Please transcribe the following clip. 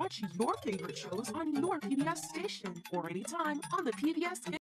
watch your favorite shows on your PBS station or anytime on the PBS